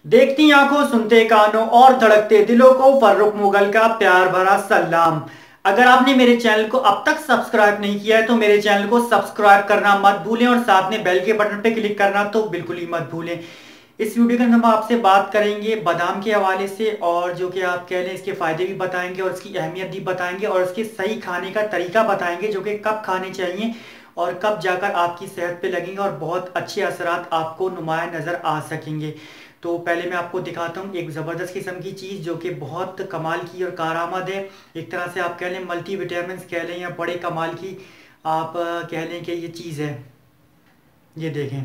देखती आंखों, सुनते कानों और धड़कते दिलों को फर्रुख मुगल का प्यार भरा सलाम। अगर आपने मेरे चैनल को अब तक सब्सक्राइब नहीं किया है तो मेरे चैनल को सब्सक्राइब करना मत भूलें और साथ में बेल के बटन पे क्लिक करना तो बिल्कुल ही मत भूलें। इस वीडियो के अंदर हम आपसे बात करेंगे बादाम के हवाले से, और जो कि आप कह लें इसके फायदे भी बताएंगे और इसकी अहमियत भी बताएंगे और इसके सही खाने का तरीका बताएंगे, जो कि कब खाने चाहिए और कब जाकर आपकी सेहत पे लगेंगे और बहुत अच्छे असरात आपको नुमाया नज़र आ सकेंगे। तो पहले मैं आपको दिखाता हूँ एक ज़बरदस्त किस्म की चीज़ जो कि बहुत कमाल की और कारआमद है। एक तरह से आप कह लें मल्टी विटामिन कह लें या बड़े कमाल की आप कह लें कि ये चीज़ है। ये देखें।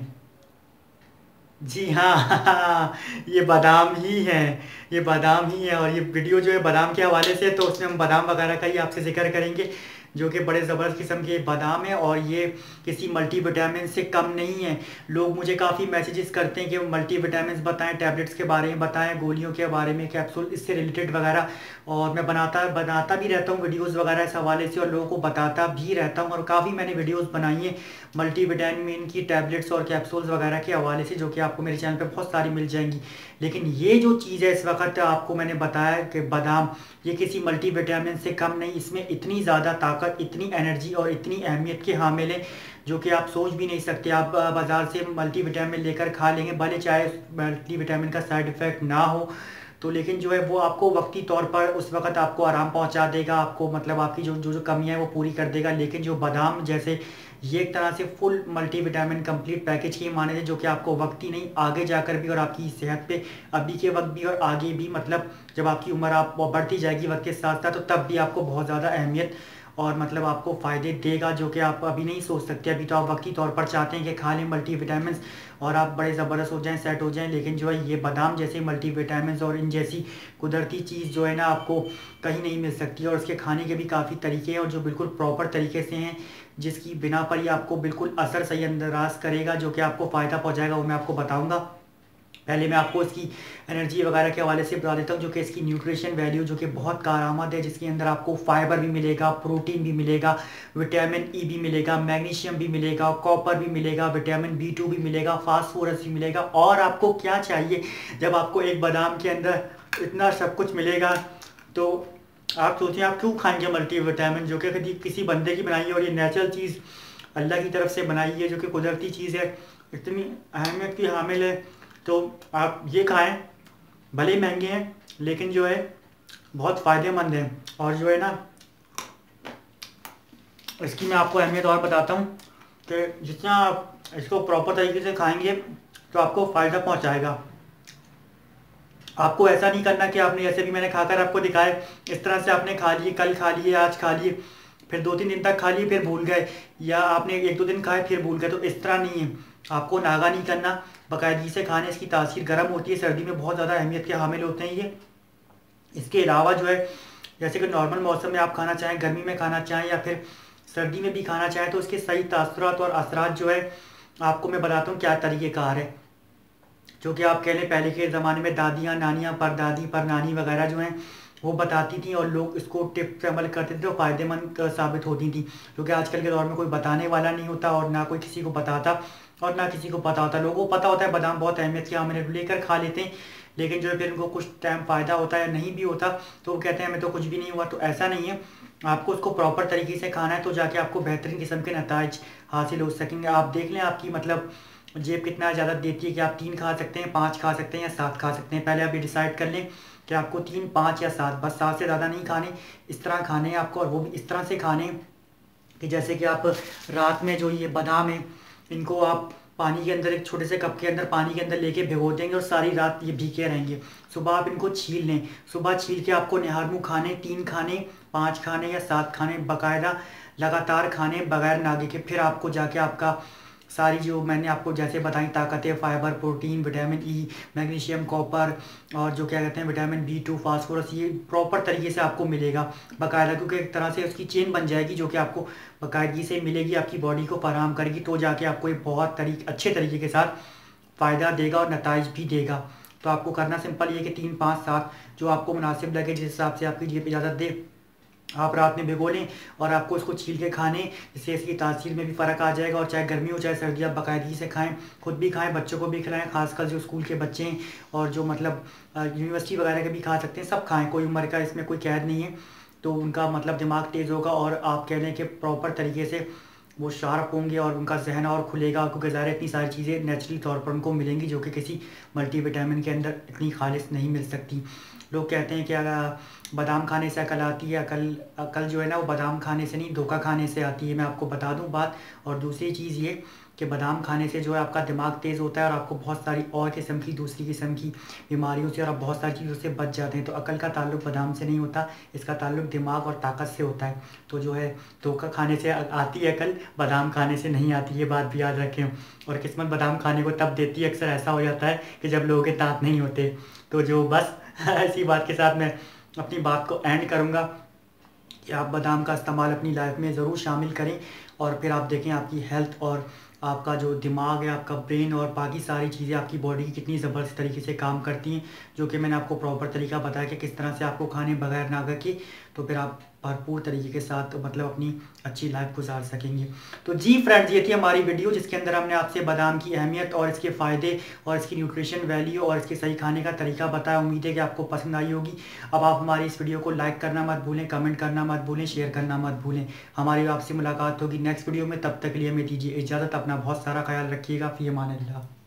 जी हाँ ये बादाम ही है। ये बादाम ही है और ये वीडियो जो है बादाम के हवाले से है, तो उसमें हम बादाम वगैरह का ही आपसे जिक्र करेंगे, जो कि बड़े ज़बरदस्त किस्म के बादाम है और ये किसी मल्टीविटामिन से कम नहीं है। लोग मुझे काफ़ी मैसेजेस करते हैं कि मल्टीविटामिन बताएं, टैबलेट्स के बारे में बताएं, गोलियों के बारे में, कैप्सूल इससे रिलेटेड वगैरह। और मैं बनाता बनाता भी रहता हूँ वीडियोज़ वगैरह इस हवाले से और लोगों को बताता भी रहता हूँ, और काफ़ी मैंने वीडियोज़ बनाई हैं मल्टीविटामिन की टैबलेट्स और कैप्सूल्स वगैरह के हवाले से, जो कि आपको मेरे चैनल पे बहुत सारी मिल जाएंगी। लेकिन ये जो चीज़ है इस वक्त आपको मैंने बताया कि बादाम, ये किसी मल्टीविटामिन से कम नहीं। इसमें इतनी ज़्यादा ताकत, इतनी एनर्जी और इतनी अहमियत के हामिल है जो कि आप सोच भी नहीं सकते। आप बाज़ार से मल्टीविटामिन लेकर खा लेंगे, भले चाहे मल्टीविटामिन का साइड इफ़ेक्ट ना हो, तो लेकिन जो है वो आपको वक्ती तौर पर उस वक्त आपको आराम पहुंचा देगा, आपको मतलब आपकी जो जो जो कमियां हैं वो पूरी कर देगा। लेकिन जो बादाम जैसे ये एक तरह से फुल मल्टीविटामिन कंप्लीट पैकेज की माने थे, जो कि आपको वक्त ही नहीं आगे जाकर भी और आपकी सेहत पे अभी के वक्त भी और आगे भी, मतलब जब आपकी उम्र आप बढ़ती जाएगी वक्त के साथ साथ, तो तब भी आपको बहुत ज़्यादा अहमियत और मतलब आपको फ़ायदे देगा, जो कि आप अभी नहीं सोच सकते। अभी तो आप वक्ती तौर पर चाहते हैं कि खा लें मल्टीविटामिन और आप बड़े ज़बरदस्त हो जाएं, सेट हो जाएं, लेकिन जो है ये बादाम जैसे मल्टीविटामिन और इन जैसी कुदरती चीज़ जो है ना आपको कहीं नहीं मिल सकती है। और इसके खाने के भी काफ़ी तरीके हैं और जो बिल्कुल प्रॉपर तरीके से हैं, जिसकी बिना पर ही आपको बिल्कुल असर सही अंदाज करेगा, जो कि आपको फ़ायदा पहुंचाएगा, वो मैं आपको बताऊंगा। पहले मैं आपको इसकी एनर्जी वगैरह के हवाले से बता देता हूँ, जो कि इसकी न्यूट्रिशन वैल्यू जो कि बहुत कारआमद है, जिसके अंदर आपको फाइबर भी मिलेगा, प्रोटीन भी मिलेगा, विटामिन ई भी मिलेगा, मैग्नीशियम भी मिलेगा, कॉपर भी मिलेगा, विटामिन बी 2 भी मिलेगा, फास्फोरस भी मिलेगा। और आपको क्या चाहिए जब आपको एक बादाम के अंदर इतना सब कुछ मिलेगा, तो आप सोचिए आप क्यों खाएंगे मल्टीविटामिन, जो कि कभी किसी बंदे की बनाई है और ये नेचुरल चीज़ अल्लाह की तरफ से बनाई है, जो कि कुदरती चीज़ है, इतनी अहमियत की हामिल है। तो आप ये खाएं, भले ही महंगे हैं लेकिन जो है बहुत फ़ायदेमंद है। और जो है ना इसकी मैं आपको अहमियत और बताता हूँ कि जितना आप इसको प्रॉपर तरीके से खाएंगे तो आपको फ़ायदा पहुँचाएगा। आपको ऐसा नहीं करना कि आपने, जैसे भी मैंने खाकर आपको दिखाया, इस तरह से आपने खा लिए, कल खा लिए, आज खा लिए, फिर 2-3 दिन तक खा लिए फिर भूल गए, या आपने 1-2 दिन खाए फिर भूल गए। तो इस तरह नहीं है, आपको नागा नहीं करना, बाकायदगी से खाने। इसकी तासीर गर्म होती है, सर्दी में बहुत ज़्यादा अहमियत के हामिल होते हैं ये। इसके अलावा जो है जैसे कि नॉर्मल मौसम में आप खाना चाहें, गर्मी में खाना चाहें या फिर सर्दी में भी खाना चाहें, तो इसके सही तासुरात और असरात जो है आपको मैं बताता हूँ क्या तरीक़ेकार है, जो कि आप कह लें पहले के ज़माने में दादियाँ, नानियाँ, परदादी, परनानी वगैरह जो हैं वो बताती थी और लोग इसको टिप्स अमल करते थे तो फ़ायदेमंद साबित होती थी। क्योंकि आजकल के दौर में कोई बताने वाला नहीं होता और ना कोई किसी को बताता और ना किसी को पता होता। लोगों को पता होता है बादाम बहुत अहमियत की, हमने लेकर खा लेते हैं, लेकिन जो है फिर उनको कुछ टाइम फ़ायदा होता है या नहीं भी होता तो वो कहते हैं हमें तो कुछ भी नहीं हुआ। तो ऐसा नहीं है, आपको उसको प्रॉपर तरीके से खाना है तो जाके आपको बेहतरीन किस्म के नताइज हासिल हो सकेंगे। आप देख लें आपकी मतलब जेब कितना ज़्यादा देती है कि आप 3 खा सकते हैं, 5 खा सकते हैं या 7 खा सकते हैं। पहले आप ये डिसाइड कर लें कि आपको 3, 5 या 7, बस 7 से ज़्यादा नहीं खाने। इस तरह खाने हैं आपको, और वो भी इस तरह से खाने हैं कि जैसे कि आप रात में जो ये बादाम है इनको आप पानी के अंदर, एक छोटे से कप के अंदर पानी के अंदर लेके भिगो देंगे और सारी रात ये भीगे रहेंगे। सुबह आप इनको छील लें, सुबह छील के आपको निहार मुँह खाने, 3 खाने, 5 खाने या 7 खाने बाकायदा लगातार खाने बगैर नागे के। फिर आपको जाके आपका सारी जो मैंने आपको जैसे बताई ताकतें, fibre, protein, vitamin E, magnesium, copper और जो क्या कहते हैं विटामिन बी 2, फास्फोरस, ये प्रॉपर तरीके से आपको मिलेगा बाकायदा, क्योंकि एक तरह से उसकी चेन बन जाएगी जो कि आपको बाकायदगी से मिलेगी, आपकी बॉडी को फराहम करेगी, तो जाके आपको एक बहुत अच्छे तरीके के साथ फ़ायदा देगा और नताइज भी देगा। तो आपको करना सिंपल ये कि 3, 5, 7 जो आपको मुनासिब लगे, जिस हिसाब से आपकी जेब इजाज़त दे आप रात में भिगो लें और आपको इसको छील के खाने, इससे इसकी तासीर में भी फ़र्क आ जाएगा। और चाहे गर्मी हो चाहे सर्दी, आप बाकायदगी से खाएं, खुद भी खाएं, बच्चों को भी खिलाएं, खासकर जो स्कूल के बच्चे हैं और जो मतलब यूनिवर्सिटी वगैरह के भी खा सकते हैं, सब खाएं, कोई उम्र का इसमें कोई कैद नहीं है। तो उनका मतलब दिमाग तेज़ होगा और आप कह लें कि प्रॉपर तरीके से वो शार्प होंगे और उनका जहन और खुलेगा, क्योंकि ज़ाहिर इतनी सारी चीज़ें नेचुरली तौर पर उनको मिलेंगी जो कि किसी मल्टीविटामिन के अंदर इतनी खालिश नहीं मिल सकती। लोग कहते हैं कि अगर बादाम खाने से अकल आती है, अकल अकल जो है ना वो बादाम खाने से नहीं, धोखा खाने से आती है। मैं आपको बता दूं बात। और दूसरी चीज़ ये कि बादाम खाने से जो है आपका दिमाग तेज़ होता है और आपको बहुत सारी और किस्म की दूसरी किस्म की बीमारियों से और आप बहुत सारी चीज़ों से बच जाते हैं। तो अकल का ताल्लुक बादाम से नहीं होता, इसका ताल्लुक दिमाग और ताकत से होता है। तो जो है धोखा खाने से आती है अकल, बादाम खाने से नहीं आती, ये बात भी याद रखें। और किस्मत बादाम खाने को तब देती है, अक्सर ऐसा हो जाता है कि जब लोगों के दांत नहीं होते। तो जो बस ऐसी बात के साथ मैं अपनी बात को एंड करूँगा कि आप बादाम का इस्तेमाल अपनी लाइफ में ज़रूर शामिल करें और फिर आप देखें आपकी हेल्थ और आपका जो दिमाग है, आपका ब्रेन और बाकी सारी चीज़ें आपकी बॉडी की कितनी ज़बरदस्त तरीके से काम करती हैं, जो कि मैंने आपको प्रॉपर तरीका बताया कि किस तरह से आपको खाने बगैर नागा के, तो फिर आप भरपूर तरीके के साथ मतलब अपनी अच्छी लाइफ गुजार सकेंगे। तो जी फ्रेंड्स, ये थी हमारी वीडियो जिसके अंदर हमने आपसे बादाम की अहमियत और इसके फ़ायदे और इसकी न्यूट्रिशन वैल्यू और इसके सही खाने का तरीका बताया। उम्मीद है कि आपको पसंद आई होगी। अब आप हमारी इस वीडियो को लाइक करना मत भूलें, कमेंट करना मत भूलें, शेयर करना मत भूलें। हमारी आपसे मुलाकात होगी नेक्स्ट वीडियो में, तब तक के लिए हमें दीजिए इजाज़त। अपना बहुत सारा ख्याल रखिएगा। फ़ी अमान अल्लाह।